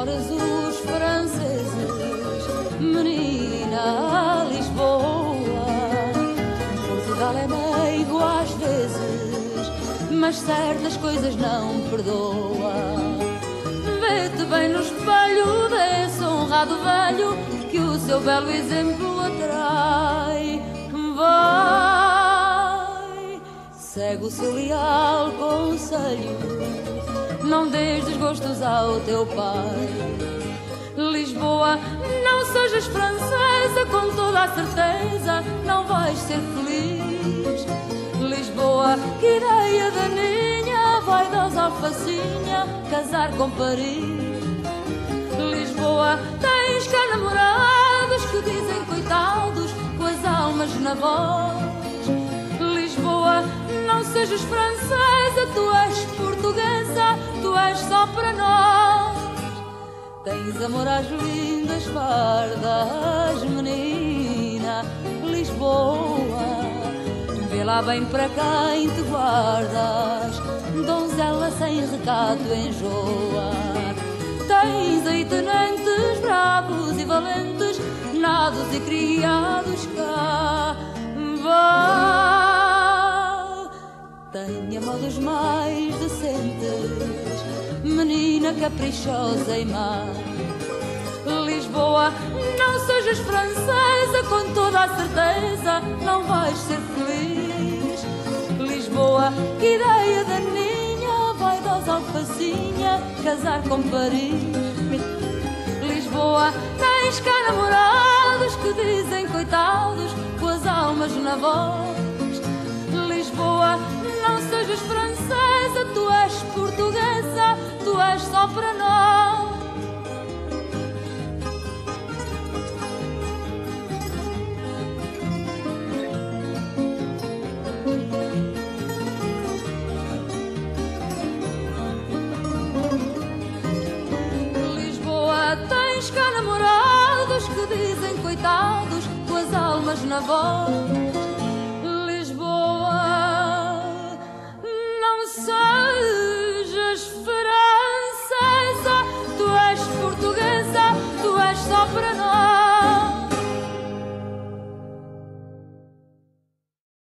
Namoras os franceses, menina, Lisboa. Portugal é meigo às vezes, mas certas coisas não perdoa. Vê-te bem no espelho desse honrado velho que o seu belo exemplo atrai. Vai, segue o seu leal conselho, não dês desgostos ao teu pai. Lisboa, não sejas francesa, com toda a certeza não vais ser feliz. Lisboa, que ideia daninha, vaidosa alfacinha, casar com Paris. Lisboa, tens cá namorados que dizem coitados, com as almas na voz. Lisboa, não sejas francesa, tu és portuguesa, tu és só para nós. Tens amor às lindas fardas, menina, Lisboa. Vê lá bem para quem te guardas, donzela sem recato enjoa. Tens aí tenentes bravos e valentes, nados e criados cá. Vá, tenha modos mais decentes, menina caprichosa e má. Lisboa, não sejas francesa, com toda a certeza não vais ser feliz. Lisboa, que ideia daninha, vaidosa alfacinha, casar com Paris. Lisboa, tens cá namorados que dizem coitados, com as almas na voz. Lisboa, não sejas francesa, tu és portuguesa, tu és só para nós. Lisboa, tens cá namorados que dizem coitados, com as almas na voz.